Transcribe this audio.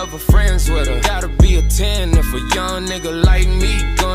ever friends with her. Gotta be a 10 if a young nigga like me gon'